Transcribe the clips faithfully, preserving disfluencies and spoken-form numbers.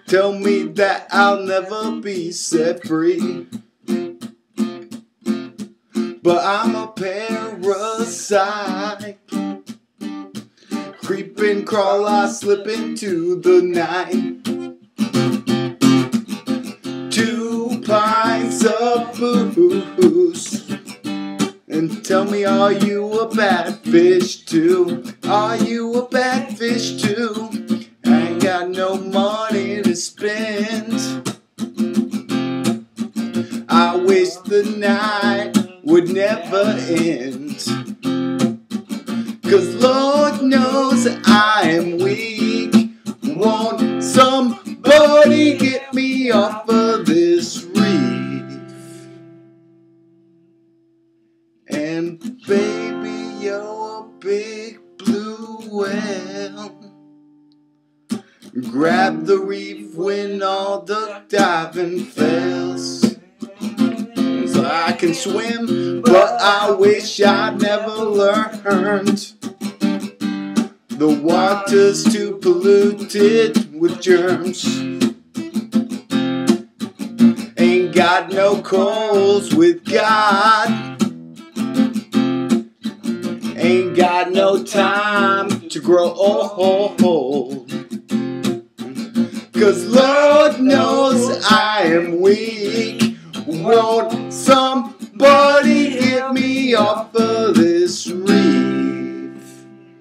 tell me that I'll never be set free. But I'm a parasite. Creep and crawl, I slip into the night. Two pints of booze. And tell me, are you a bad fish too? Are you a bad fish too? I ain't got no money to spend. I wish the night would never end. Cause Lord knows I am weak. Won't somebody get me off of this reef? And baby, you're a big blue whale. Grab the reef when all the diving fails. So I can swim, but I wish I'd never learned. The water's too polluted with germs. Ain't got no calls with God. Ain't got no time to grow old. Cause Lord knows I am weak. Won't somebody get me off of this reef?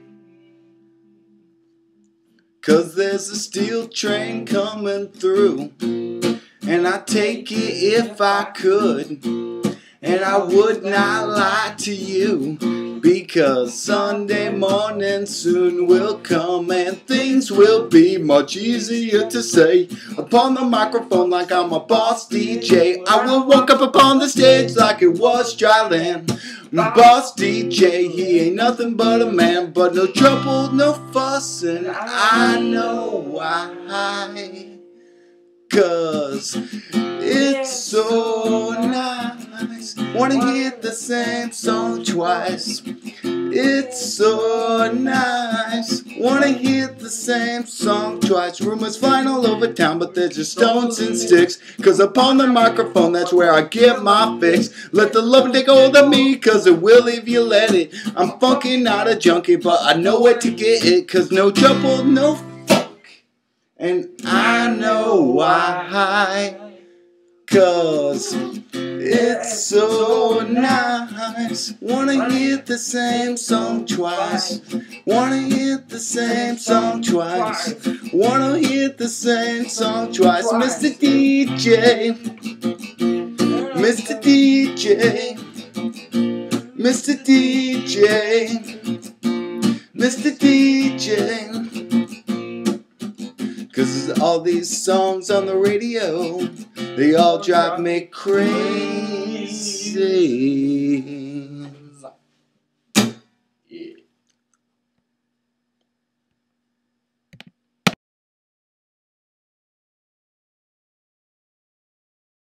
Cause there's a steel train coming through, and I'd take it if I could. And I would not lie to you, because Sunday morning soon will come, and things will be much easier to say upon the microphone like I'm a boss D J. I will walk up upon the stage like it was dry land. Boss D J, he ain't nothing but a man, but no trouble, no fuss, and I know why. Cause it's so nice. Wanna hear the same song twice. It's so nice. Wanna hear the same song twice. Rumors flying all over town, but they're just stones and sticks. Cause upon the microphone, that's where I get my fix. Let the love take hold of me, cause it will if you let it. I'm funky, not a junkie, but I know where to get it. Cause no trouble, no and I know why. Cause it's so nice. Wanna hear the same song twice. Wanna hear the same song twice. Wanna hear the same song twice. Mister D J, Mister D J, Mister D J, Mister D J. Cause all these songs on the radio, they all drive me crazy.